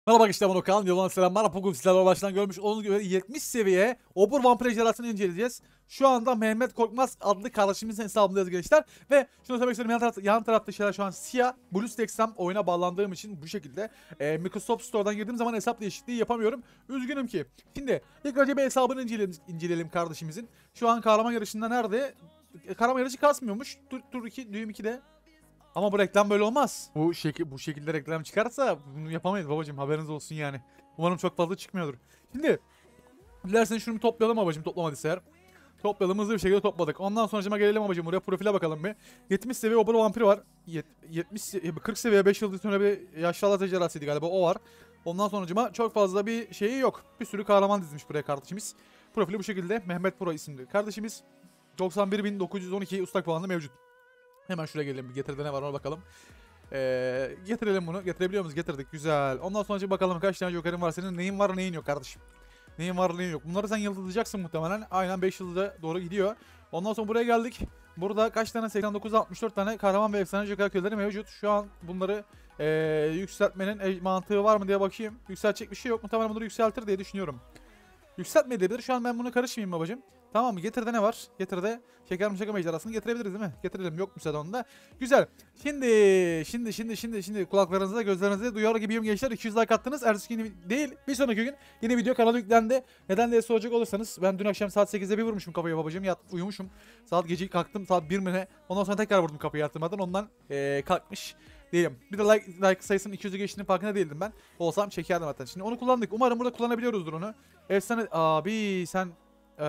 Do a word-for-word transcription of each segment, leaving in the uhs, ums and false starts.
Merhaba işte ben Okan. Yoluna selamlar. Bugün sizlerle baştan görmüş olduğunuz gibi yetmiş seviye Obur Vampir ejderhasını inceleyeceğiz. Şu anda Mehmet Korkmaz adlı kardeşimizin hesabındayız gençler. Ve şunu söylemek istiyorum, yan, taraf, yan tarafta şeyler şu an siyah. BlueStacks'ten oyuna bağlandığım için bu şekilde e, Microsoft Store'dan girdiğim zaman hesap değişikliği yapamıyorum. Üzgünüm ki. Şimdi ilk önce bir hesabını inceleyelim, inceleyelim kardeşimizin. Şu an kahraman yarışında nerede? E, kahraman yarışı kasmıyormuş. Tur, tur iki, düğüm ikide. Ama bu reklam böyle olmaz. Bu şekil bu şekilde reklam çıkarsa bunu yapamayız babacığım, haberiniz olsun yani. Umarım çok fazla çıkmıyordur. Şimdi dilerseniz şunu bir toplayalım babacığım, toplamadıysa eğer. Toplayalım, hızlı bir şekilde topladık. Ondan sonra gelelim babacığım buraya, profile bakalım bir. yetmiş seviye Obur Vampiri var. yetmiş kırk seviye beş yıldız sonra bir yaşlı Allah ejderhasıydı galiba, o var. Ondan sonra çok fazla bir şeyi yok. Bir sürü kahraman dizmiş buraya kardeşimiz. Profili bu şekilde. Mehmet Pro isimli kardeşimiz. doksan bir bin dokuz yüz on iki ustak puanı mevcut. Hemen şuraya gelelim, bir getirde ne var ona bakalım. Ee, getirelim bunu. Getirebiliyor muyuz? Getirdik. Güzel. Ondan sonra bakalım kaç tane jokerin var senin. Neyin var neyin yok kardeşim. Neyin var neyin yok. Bunları sen yıldızlayacaksın muhtemelen. Aynen beş yıldıza doğru gidiyor. Ondan sonra buraya geldik. Burada kaç tane? seksen dokuz altmış dört tane kahraman ve efsane joker köyleri mevcut. Şu an bunları ee, yükseltmenin mantığı var mı diye bakayım. Yükseltecek bir şey yok. Muhtemelen bunları yükseltir diye düşünüyorum. Yükseltme edebilir. Şu an ben bunu karışmayayım babacığım. Tamam mı? Getirde ne var? Getirde şeker müşeker ejderhasını getirebiliriz değil mi? Getirelim. Yok mu onda? Güzel. Şimdi, şimdi, şimdi, şimdi, şimdi kulaklarınızda, gözlerinizde duyar gibiyim gençler. iki yüz like attınız. Ertesi gün değil, bir sonraki gün yeni video kanala yüklendi. Neden diye soracak olursanız, ben dün akşam saat sekizde bir vurmuşum kapıya babacığım. Yat, uyumuşum. Saat gece kalktım. Saat bir mi ne? Ondan sonra tekrar vurdum kapıyı yatırmadan. Ondan ee, kalkmış değilim. Bir de like, like sayısının iki yüzü geçtiğinin farkında değildim ben. Olsam çekerdim hatta. Şimdi onu kullandık. Umarım burada kullanabiliyoruzdur onu. Efsane abi sen ee...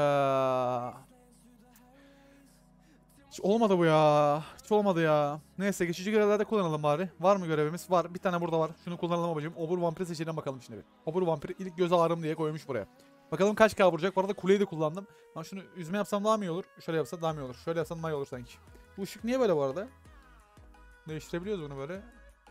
hiç olmadı bu ya. Hiç olmadı ya. Neyse geçici görevlerde kullanalım bari. Var mı görevimiz? Var. Bir tane burada var. Şunu kullanalım babacığım. Obur Vampir seçelim bakalım şimdi bir. Obur Vampir ilk göz ağrım diye koymuş buraya. Bakalım kaç K vuracak. Bu arada kuleyi de kullandım. Ben şunu yüzme yapsam daha mı iyi olur? Şöyle yapsam daha mı iyi olur? Şöyle yapsam daha iyi olur sanki. Bu ışık niye böyle bu arada? Değiştirebiliyoruz bunu böyle.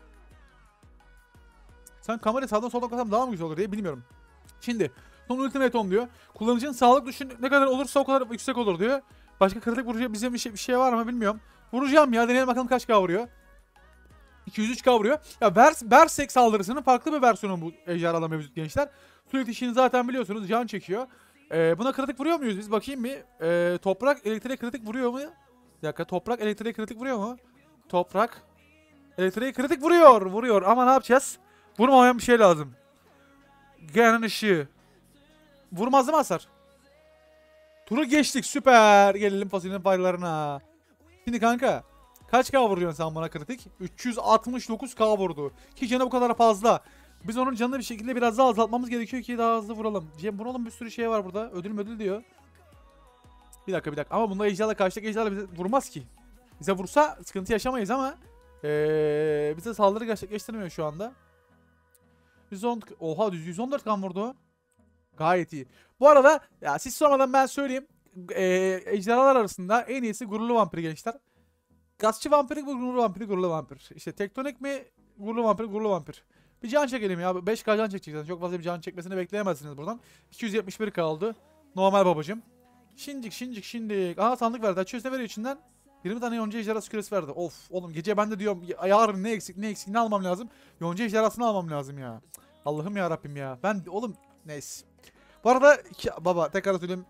Sen kamerayı sağdan soldan koysam daha mı güzel olur diye bilmiyorum. Şimdi son ultimate on diyor. Kullanıcının sağlık düşün ne kadar olursa o kadar yüksek olur diyor. Başka kritik vurucu bize bir şey, bir şey var mı bilmiyorum. Vuracağım ya, deneyelim bakalım kaç K vuruyor. iki yüz üç K vuruyor. Ya Bers, Berserk saldırısının farklı bir versiyonu bu ejderhalar mevcut gençler. Sürekli işini zaten biliyorsunuz, can çekiyor. Ee, buna kritik vuruyor muyuz biz, bakayım bir. Ee, toprak elektriğe kritik vuruyor mu? Bir dakika, toprak elektriğe kritik vuruyor mu? Toprak elektriğe kritik vuruyor. Vuruyor ama ne yapacağız? Vurmamayan bir şey lazım. Genel ışığı. Vurmaz değil mi hasar? Turu geçtik, süper. Gelelim fasulyenin paylarına. Şimdi kanka kaç K vuruyorsun sen bana kritik? üç yüz altmış dokuz K vurdu. Ki canı bu kadar fazla. Biz onun canını bir şekilde biraz daha azaltmamız gerekiyor ki daha hızlı vuralım. Cem vuralım, bir sürü şey var burada. Ödül ödül diyor. Bir dakika bir dakika ama bunda ejderha, karşıdaki ejderha bize vurmaz ki. Bize vursa sıkıntı yaşamayız ama ee, bize saldırı gerçekleştirmiyor şu anda. yüz on, oha yüz on dört kan vurdu. Gayet iyi. Bu arada ya siz sormadan ben söyleyeyim. Ee, ejderhalar arasında en iyisi gururlu vampir gençler. Gazçı vampiri, gururlu vampiri, gururlu vampir. İşte tektonik mi? Gururlu vampir, gururlu vampir. Bir can çekelim ya. beş K can çekecekler. Çok fazla bir can çekmesini bekleyemezsiniz buradan. iki yüz yetmiş bir K oldu. Normal babacım. Şincik şincik şindik. Aha sandık verdi. Açıyoruz, ne veriyor içinden? yirmi tane yonca ejderhası küresi verdi. Of oğlum, gece ben de diyorum yarın ne eksik ne eksik ne almam lazım? Yonca ejderhasını almam lazım ya. Allah'ım ya Rabbim ya. Ben oğlum neyse. Bu arada iki, baba tekrar söyleyeyim.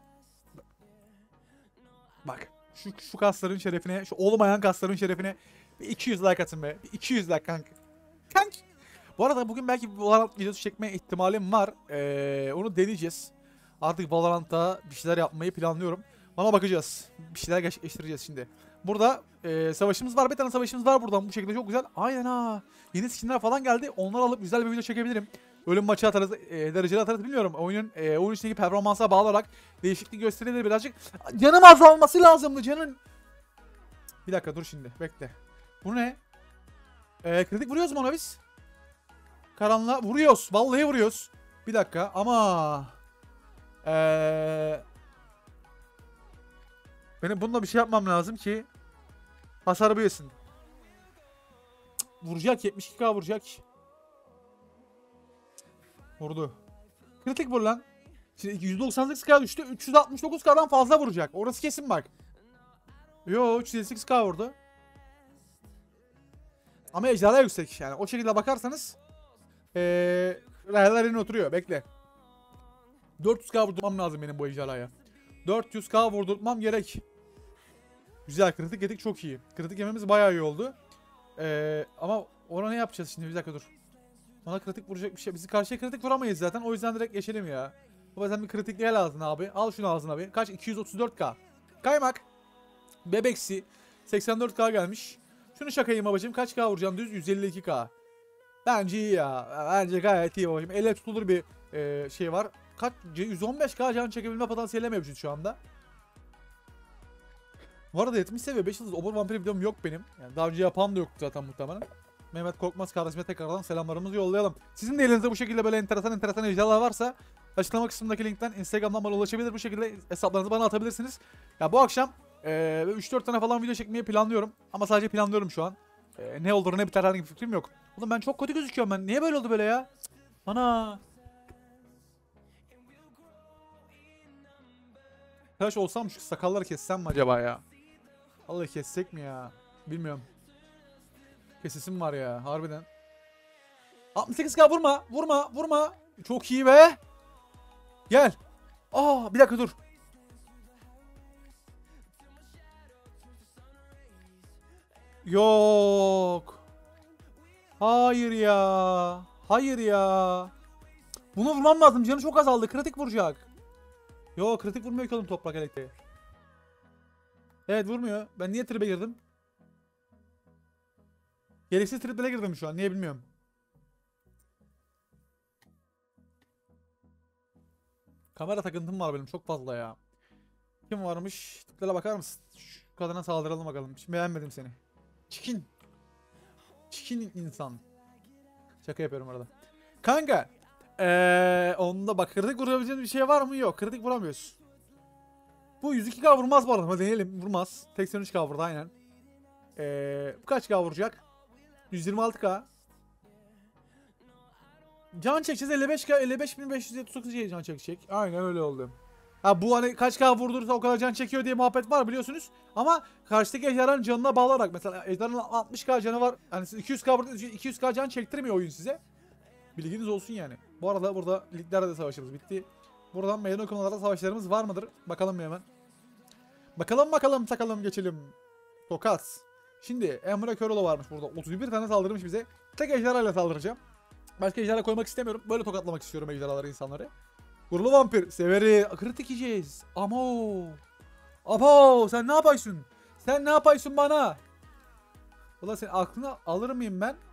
Bak şu, şu kasların şerefine, şu olmayan kasların şerefine bir iki yüz like atın be. Bir iki yüz like kanka. Kanka. Bu arada bugün belki bir Valorant videosu çekme ihtimalim var. Ee, onu deneyeceğiz. Artık Valorant'ta bir şeyler yapmayı planlıyorum. Ona bakacağız. Bir şeyler gerçekleştireceğiz şimdi. Burada e, savaşımız var. Bir tane savaşımız var buradan. Bu şekilde çok güzel. Aynen ha. Yeni skinler falan geldi. Onları alıp güzel bir video çekebilirim. Ölüm maçı atarız, e, dereceli atarız bilmiyorum. Oyunun e, oyun içindeki performansa bağlı olarak değişiklik gösterilir birazcık. Canım azalması lazımdı canın. Bir dakika dur şimdi bekle. Bu ne? E, kritik vuruyoruz mu ona biz? Karanlığa vuruyoruz. Vallahi vuruyoruz. Bir dakika ama Eee benim bununla bir şey yapmam lazım ki hasar büyüsün. Vuracak, yetmiş iki K vuracak. Vurdu. Kritik vur lan. Şimdi yüz doksan sekiz K düştü. üç yüz altmış dokuz K'dan fazla vuracak. Orası kesin bak. Yo üç yüz elli sekiz K vurdu. Ama ejderha yüksek yani. O şekilde bakarsanız ee, Rayların oturuyor. Bekle. dört yüz k vurdurmam lazım benim bu ejderhaya. dört yüz k vurdurtmam gerek. Güzel, kritik yedik, çok iyi. Kritik yememiz bayağı iyi oldu. Ee, ama ona ne yapacağız şimdi? Bir dakika dur. Ona kritik vuracak bir şey. Bizi karşıya kritik vuramayız zaten. O yüzden direkt geçelim ya. Bu yüzden bir kritikliğe lazım abi. Al şunu ağzına abi. Kaç? iki yüz otuz dört k. Kaymak. Bebeksi. seksen dört k gelmiş. Şunu şakayım babacığım. Kaç k vuracağım düz? yüz elli iki k. Bence iyi ya. Bence gayet iyi babacığım. Elle tutulur bir e, şey var. Kaç? yüz on beş k can çekebilme potansiyeli mevcut şu anda. Bu arada yetmiş seviye beş yıldız Obur Vampir videom yok benim. Yani daha önce yapan da yoktu zaten muhtemelen. Mehmet Korkmaz kardeşime tekrardan selamlarımızı yollayalım. Sizin de elinizde bu şekilde böyle enteresan enteresan ejderhalar varsa açıklama kısmındaki linkten Instagram'dan bana ulaşabilir. Bu şekilde hesaplarınızı bana atabilirsiniz. Ya bu akşam e, üç dört tane falan video çekmeyi planlıyorum. Ama sadece planlıyorum şu an. E, ne olur ne biter herhangi bir fikrim yok. Oğlum ben çok kötü gözüküyorum ben. Niye böyle oldu böyle ya? Cık. Ana. Tıraş olsam şu sakalları kessem mi acaba ya? Vallahi kessek mi ya? Bilmiyorum. Kesesim var ya harbiden. altmış sekiz k vurma. Vurma. Vurma. Çok iyi be. Gel. Aa bir dakika dur. Yok. Hayır ya. Hayır ya. Bunu vurmam lazım. Canı çok azaldı. Kritik vuracak. Yok kritik vurmuyor ki oğlum toprak elektriği. Evet vurmuyor. Ben niye tribe girdim? Gereksiz triplere girdim şu an. Niye bilmiyorum. Kamera takıntım var benim çok fazla ya. Kim varmış? Tiplere bakar mısın? Şu kadına saldıralım bakalım. Hiç beğenmedim seni. Çikin. Çikin insan. Şaka yapıyorum arada. Kanka. Eee onda bak kritik vurabileceğimiz bir şey var mı? Yok. Kritik vuramıyoruz. Bu yüz iki k vurmaz bu arada. Hadi deneyelim. Vurmaz. seksen üç k vurdu aynen. Eee kaç k vuracak? yüz yirmi altı k. Can çekeceğiz elli beş k, elli beş bin beş yüz yetmiş dokuz can çekecek. Aynen öyle oldu. Ha bu hani kaç k vurdurursa o kadar can çekiyor diye muhabbet var biliyorsunuz. Ama karşıdaki ejderhanın canına bağlanarak mesela ejderhanın altmış k canı var. Hani siz iki yüz k vurdunuz iki yüz k can çektirmiyor oyun size. Bilginiz olsun yani. Bu arada burada liglerde de savaşımız bitti. Buradan meydan okumalarda savaşlarımız var mıdır? Bakalım bir hemen. Bakalım bakalım takalım geçelim. Tokat. Şimdi Emre Köroğlu varmış burada. otuz bir tane saldırmış bize. Tek ejderhayla saldıracağım. Başka ejderha koymak istemiyorum. Böyle tokatlamak istiyorum ejderhaları insanları. Gurulu vampir. Severi. Kritik yiyeceğiz. Amo. Abo sen ne yapıyorsun? Sen ne yapıyorsun bana? Ulan sen aklını alır mıyım ben?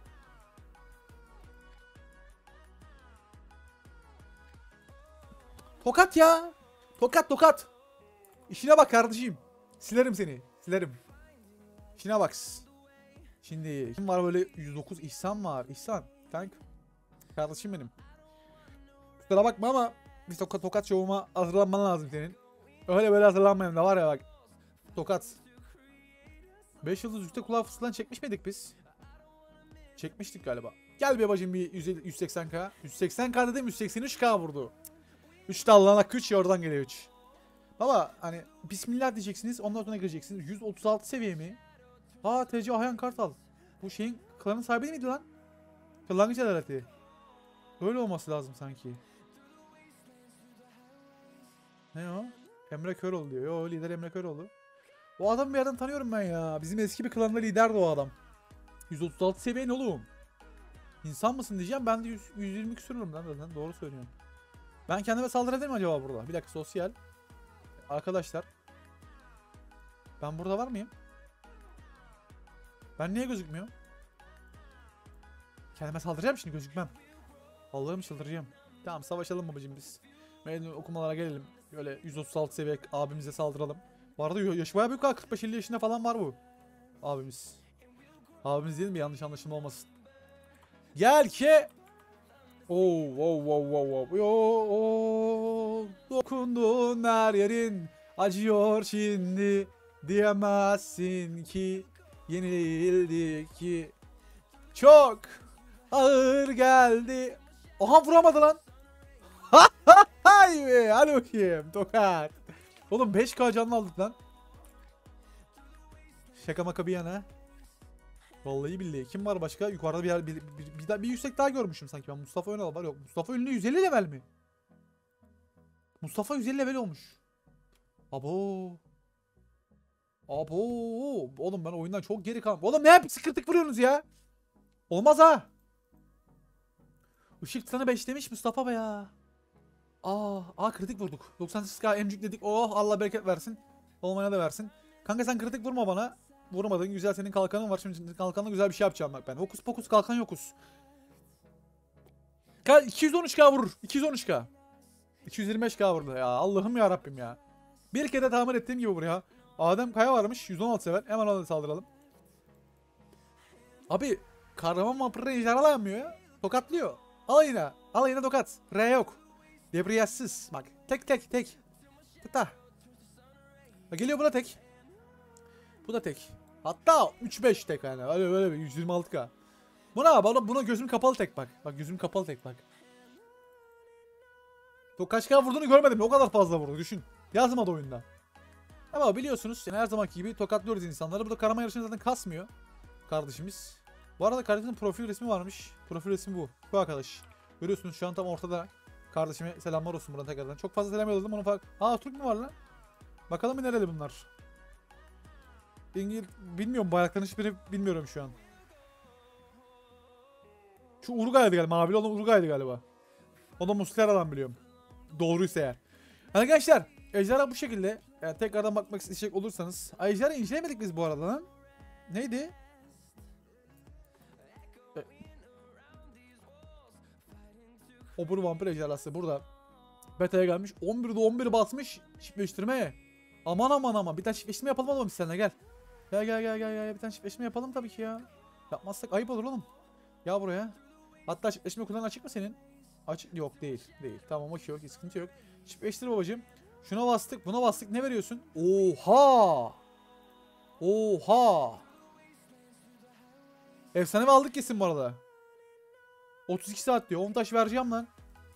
Tokat ya. Tokat tokat. İşine bak kardeşim. Silerim seni. Silerim. İşine bak. Şimdi kim var böyle yüz dokuz İhsan var. İhsan. Tank. Kardeşim benim. Kusura bakma ama bir tokat tokat şovuma hazırlanman lazım senin. Öyle böyle hazırlanmayayım da var ya bak. Tokat. beş yıldız yükte kulağı fısıldan çekmiş miydik biz? Çekmiştik galiba. Gel bir bacım bir yüz seksen k. yüz seksen k dedim yüz seksen üç k vurdu. üç de Allah'ına üç ya oradan geliyor üç. Baba hani bismillah diyeceksiniz ondan sonra gireceksiniz. yüz otuz altı seviye mi? Aa T C Ahyan Kartal. Bu şeyin klanın sahibi değil miydi lan? Kırlangıç adaleti. Öyle olması lazım sanki. Ne o? Emre Köroğlu diyor. Yo lider Emre Köroğlu. O adamı bir yerden tanıyorum ben ya. Bizim eski bir klanda liderdi o adam. yüz otuz altı seviye ne oğlum? İnsan mısın diyeceğim. Ben de yüz, yüz yirmi küsürüm lan zaten. Doğru söylüyorum. Ben kendime saldırabilir mi acaba burada? Bir dakika sosyal. Arkadaşlar. Ben burada var mıyım? Ben niye gözükmüyorum? Kendime saldıracağım şimdi gözükmem. Allah'ım çıldıracağım. Tamam savaşalım babacım biz. Meydan okumalara gelelim. Böyle yüz otuz altı seviye abimize saldıralım. Bu arada yaşı bayağı büyük ha. kırk beş elli yaşında falan var bu. Abimiz. Abimiz değil mi? Yanlış anlaşılma olmasın. Gel ki. Oo, wow, wow, wow, wow. Yo, dokundun her yerin acıyor şimdi diyemezsin ki yenildik ki çok ağır geldi. Aha vuramadı lan. Hay be hadi bakayım tokat. Oğlum beş k canlı aldık lan. Şaka maka bir yana. Vallahi billahi. Kim var başka? Yukarıda bir yer bir, bir, bir, bir, bir yüksek daha görmüşüm sanki ben. Mustafa Önal var. Yok. Mustafa Ünlü yüz elli level mi? Mustafa yüz elli level olmuş. Abo. Abo. Oğlum ben oyundan çok geri kaldım. Oğlum ne yapıp sıkırtık vuruyorsunuz ya? Olmaz ha. Işık tutanı beş demiş Mustafa be ya. Aa, aa kritik vurduk. doksan sekiz K emcikledik. Oh Allah bereket versin. Olmaya da versin. Kanka sen kritik vurma bana. Vurmadın. Güzel senin kalkanın var. Şimdi kalkanla güzel bir şey yapacağım bak ben. Hokus pokus kalkan yokus. iki yüz on üç K vurur. iki yüz on üç K. iki yüz yirmi beş K vurdu ya. Allah'ım ya Rabbim ya. Bir kere tahmin ettiğim gibi buraya. Adem Kaya varmış. yüz on altı sever. Hemen ona saldıralım. Abi kahraman vampirine ejderha yanmıyor ya. Tokatlıyor. Alayına. Alayına tokat. R yok. Debriyajsız. Bak. Tek tek tek. Tıta. Bak geliyor buna tek. Bu da tek. Hatta üç beş tek yani. Öyle böyle bir yüz yirmi altı K. Buna bana buna gözüm kapalı tek bak. Bak gözüm kapalı tek bak. O kaç K vurduğunu görmedim. O kadar fazla vurdu düşün. Yazmadı oyunda. Ama biliyorsunuz yani her zamanki gibi tokatlıyoruz insanları. Bu da karama yarışını zaten kasmıyor. Kardeşimiz. Bu arada kardeşimin profil resmi varmış. Profil resmi bu. Bu arkadaş. Görüyorsunuz şu an tam ortada. Kardeşime selamlar olsun buradan tekrardan. Çok fazla selam yolladım. Onu fark... Aa Türk mü var lan? Bakalım nereli bunlar. İngil... Bilmiyorum bayrakların hiçbiri bilmiyorum şu an. Şu Uruguay'dı galiba. Mavili olan Uruguay'dı galiba. O da Muslera'dan biliyorum. Doğruysa eğer. Arkadaşlar ejderha bu şekilde. Yani tekrardan bakmak isteyecek olursanız. Ejderha incelemedik biz bu arada lan. Neydi? E... Obur vampir ejderhası burada. Beta'ya gelmiş. on birde on bir basmış. Çiftleştirmeye. Aman aman aman. Bir tane çiftleştirme yapalım oğlum biz seninle gel. Gel gel gel gel gel. Bir tane çiftleştirme yapalım tabii ki ya. Yapmazsak ayıp olur oğlum. Gel buraya. Hatta çiftleştirme kullanan açık mı senin? Açık yok değil. Değil. Tamam okey yok. Sıkıntı yok. Çiftleştir babacığım. Şuna bastık. Buna bastık. Ne veriyorsun? Oha. Oha. Efsanevi aldık kesin bu arada. otuz iki saat diyor. on taş vereceğim lan.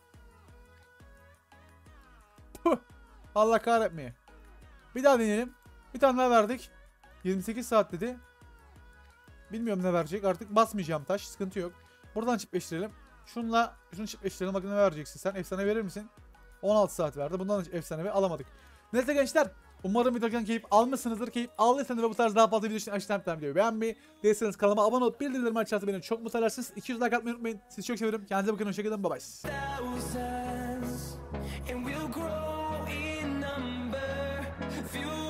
Puh. Allah kahretmeye. Bir daha deneyelim. Bir tane daha verdik. yirmi sekiz saat dedi. Bilmiyorum ne verecek. Artık basmayacağım taş. Sıkıntı yok. Buradan çiftleştirelim. Şunla şunu çiftleştirelim. Bakın ne vereceksin sen. Efsane verir misin? on altı saat verdi. Bundan efsane alamadık. Neyse gençler. Umarım videodan keyif almışsınızdır. Keyif aldıysanız ve bu tarz daha fazla video için aşağıdan bir tane videoyu beğenmeyi, değilseniz kanalıma abone olup bildirimlerimi açarsanız beni çok mutlu edersiniz. iki yüz like atmayı unutmayın. Sizi çok seviyorum. Kendinize bakın. Hoşçakalın. Bye bye.